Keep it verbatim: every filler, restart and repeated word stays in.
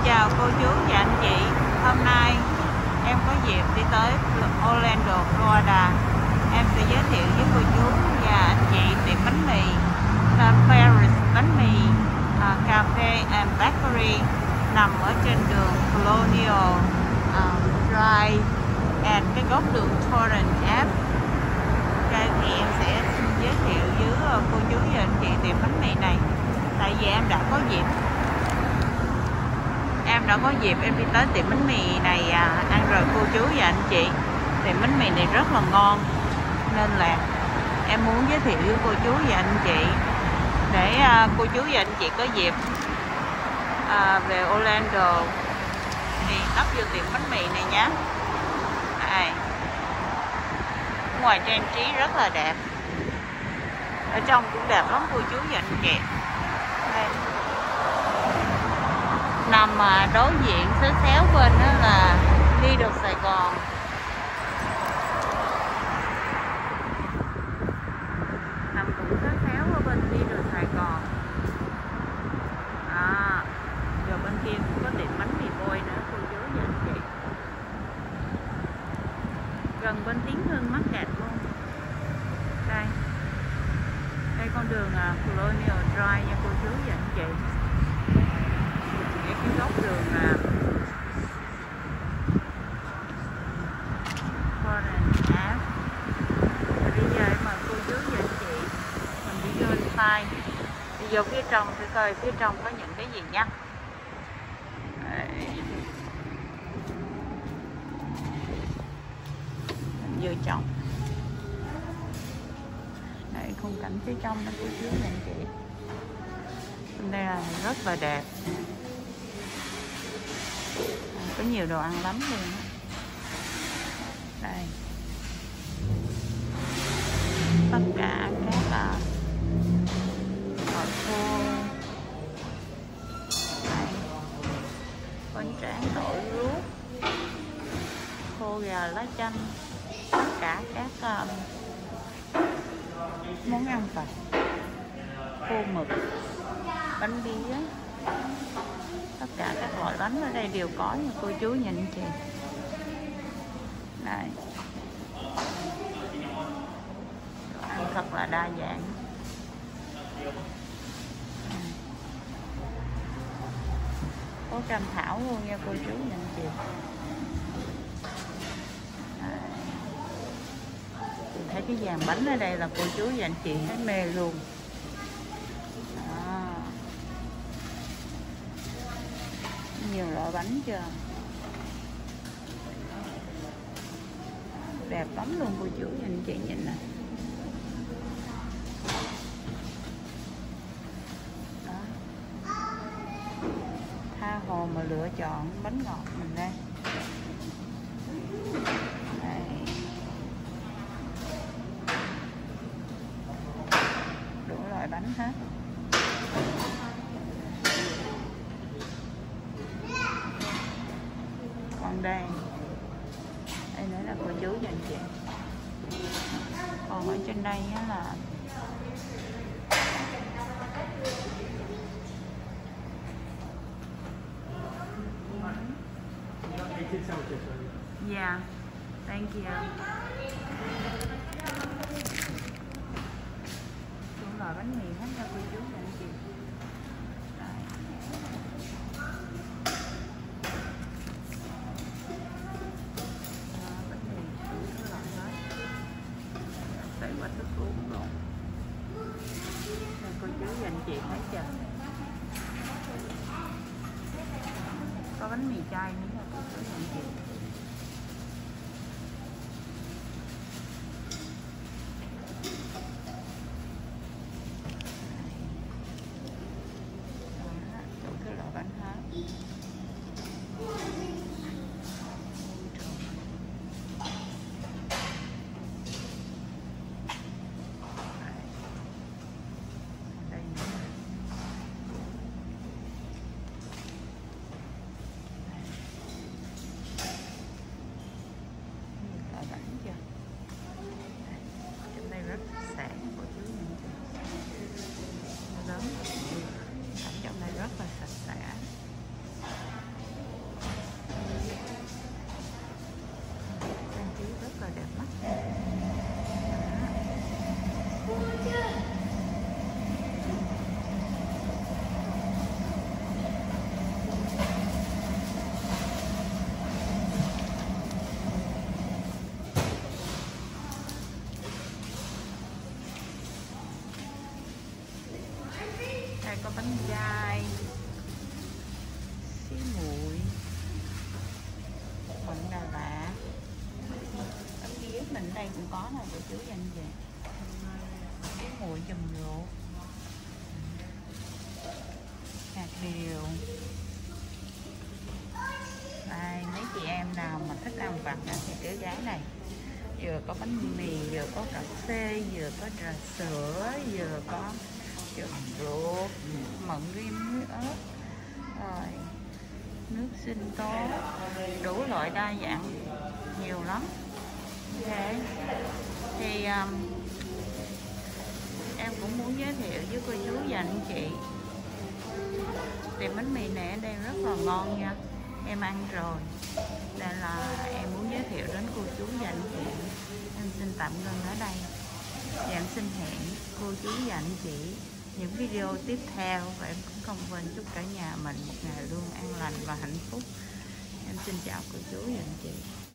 Chào cô chú và anh chị. Hôm nay em có dịp đi tới Orlando, Florida. Em sẽ giới thiệu với cô chú và anh chị tiệm bánh mì Paris bánh mì uh, Cafe and Bakery nằm ở trên đường Colonial uh, Drive and cái góc đường Torrance Ave. Đây thì em sẽ giới thiệu với cô chú và anh chị tiệm bánh mì này. Tại vì em đã có dịp Em đã có dịp em đi tới tiệm bánh mì này à, ăn rồi cô chú và anh chị. Tiệm bánh mì này rất là ngon, nên là em muốn giới thiệu với cô chú và anh chị để à, cô chú và anh chị có dịp à, về Orlando thì tấp vô tiệm bánh mì này nhé. Đây, ngoài trang trí rất là đẹp, ở trong cũng đẹp lắm cô chú và anh chị. Đây, nằm đối diện xéo xéo bên đó là đi được Sài Gòn. Nằm cũng xéo xéo ở bên đi được Sài Gòn. À, rồi bên kia cũng có tiệm bánh mì Boy nữa cô chú và anh chị. Gần bên Tiến Hưng Market luôn. Đây, đây con đường uh, Colonial Drive nha cô chú và anh chị. Cái góc đường là Torrance Ave. Bây giờ em mời cô chú và anh chị mình đi vô inside, đi vô phía trong để coi phía trong có những cái gì nha. Mình vô trong. Đây khung cảnh phía trong đó cô chú và anh chị. Bên đây là rất là đẹp. Có nhiều đồ ăn lắm luôn. Đây, tất cả các uh, gỏi khô, đây, bánh tráng tỏi ruốc, khô gà lá chanh, tất cả các uh, món ăn vặt, khô mực, bánh bía. Tất cả các loại bánh ở đây đều có nha cô chú nhìn chị. Đây, đồ ăn thật là đa dạng. Có cam thảo luôn nha cô chú nhìn chị. Đây, thấy cái dàn bánh ở đây là cô chú và anh chị thấy mê luôn. Nhiều loại bánh chưa, đẹp lắm luôn cô chú anh chị nhìn nè. Đó, tha hồ mà lựa chọn bánh ngọt mình đây. Đây, đủ loại bánh hết. Còn đây, đây nữa là cô chú và anh chị. Còn ở trên đây á là yeah, thank you. Đủ loại bánh mì hết nha cô chú và anh chị. Qua thức uống luôn. Đây, cô chú và anh chị thấy chưa? Có bánh mì chay nữa nha cô chú và anh chị. Đó, đủ cái loại bánh hết. có bánh gai, xí muội, mận Đà Lạt. Ở phía dưới mình đây cũng có nè cô chú dành về xí muội dùm ruột, hạt điều. Đây, mấy chị em nào mà thích ăn vặt thì cứ ghé này. Vừa có bánh mì, vừa có cà phê, vừa có trà sữa, vừa có dùm ruột, mận rim muối ớt, rồi nước sinh tố, đủ loại đa dạng nhiều lắm. Ok, thì um, em cũng muốn giới thiệu với cô chú và anh chị tiệm bánh mì này ở đây rất là ngon nha, em ăn rồi nên là em muốn giới thiệu đến cô chú và anh chị. Em xin tạm ngưng ở đây và em xin hẹn cô chú và anh chị những video tiếp theo, và em cũng không quên chúc cả nhà mình một ngày luôn an lành và hạnh phúc. Em xin chào cô chú và anh chị.